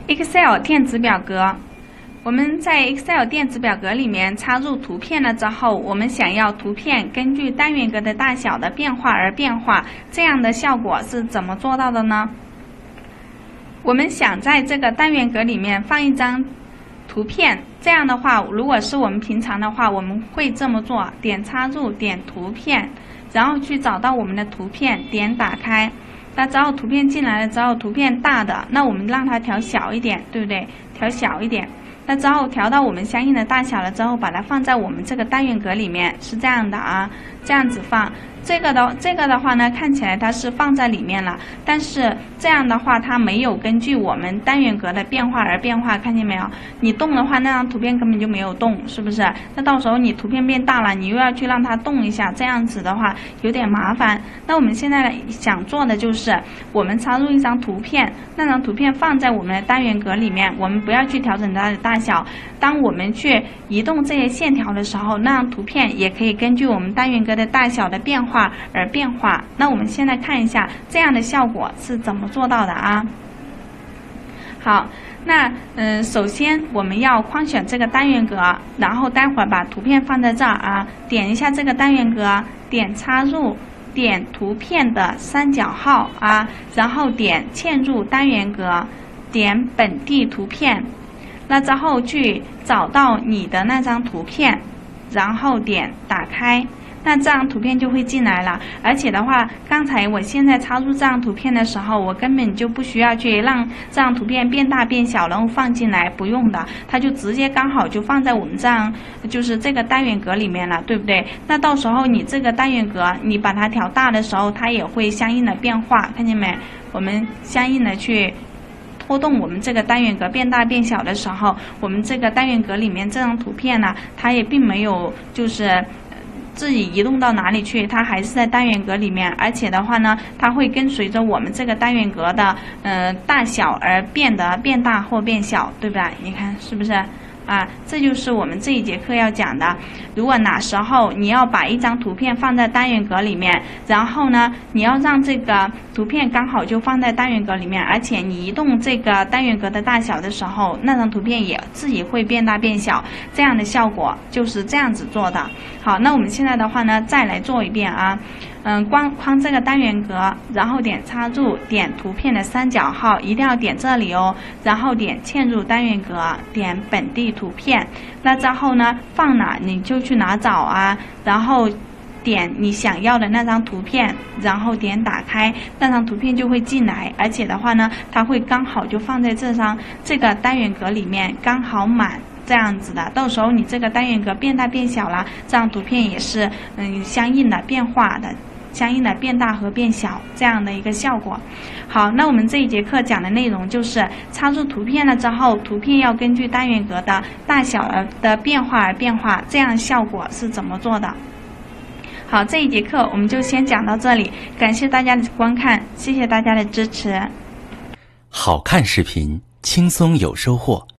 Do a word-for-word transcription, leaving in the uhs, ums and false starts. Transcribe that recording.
Excel 电子表格，我们在 Excel 电子表格里面插入图片了之后，我们想要图片根据单元格的大小的变化而变化，这样的效果是怎么做到的呢？我们想在这个单元格里面放一张图片，这样的话，如果是我们平常的话，我们会这么做：点插入，点图片，然后去找到我们的图片，点打开。那之后图片进来了之后，图片大的，那我们让它调小一点，对不对？调小一点。那之后调到我们相应的大小了之后，把它放在我们这个单元格里面，是这样的啊，这样子放。这个的这个的话呢，看起来它是放在里面了，但是这样的话它没有根据我们单元格的变化而变化，看见没有？你动的话，那张图片根本就没有动，是不是？那到时候你图片变大了，你又要去让它动一下，这样子的话有点麻烦。那我们现在想做的就是，我们插入一张图片，那张图片放在我们的单元格里面，我们不要去调整它的大小。当我们去移动这些线条的时候，那张图片也可以根据我们单元格的大小的变化而变化。那我们先来看一下这样的效果是怎么做到的啊？好，那嗯、呃，首先我们要框选这个单元格，然后待会儿把图片放在这儿啊，点一下这个单元格，点插入，点图片的三角号啊，然后点嵌入单元格，点本地图片。那之后去找到你的那张图片，然后点打开，那这张图片就会进来了。而且的话，刚才我现在插入这张图片的时候，我根本就不需要去让这张图片变大变小，然后放进来，不用的，它就直接刚好就放在我们这样就是这个单元格里面了，对不对？那到时候你这个单元格你把它调大的时候，它也会相应的变化，看见没？我们相应的去拖动我们这个单元格变大变小的时候，我们这个单元格里面这张图片呢，它也并没有就是自己移动到哪里去，它还是在单元格里面，而且的话呢，它会跟随着我们这个单元格的呃大小而变得变大或变小，对吧？你看是不是？啊，这就是我们这一节课要讲的。如果哪时候你要把一张图片放在单元格里面，然后呢，你要让这个图片刚好就放在单元格里面，而且你移动这个单元格的大小的时候，那张图片也自己会变大变小，这样的效果就是这样子做的。好，那我们现在的话呢，再来做一遍啊。嗯，框框这个单元格，然后点插入，点图片的三角号，一定要点这里哦。然后点嵌入单元格，点本地图片。那之后呢，放哪你就去哪找啊。然后点你想要的那张图片，然后点打开，那张图片就会进来。而且的话呢，它会刚好就放在这张这个单元格里面，刚好满。这样子的，到时候你这个单元格变大变小了，这张图片也是嗯相应的变化的，相应的变大和变小这样的一个效果。好，那我们这一节课讲的内容就是插入图片了之后，图片要根据单元格的大小的变化而变化，这样效果是怎么做的？好，这一节课我们就先讲到这里，感谢大家的观看，谢谢大家的支持。 好看视频，轻松有收获。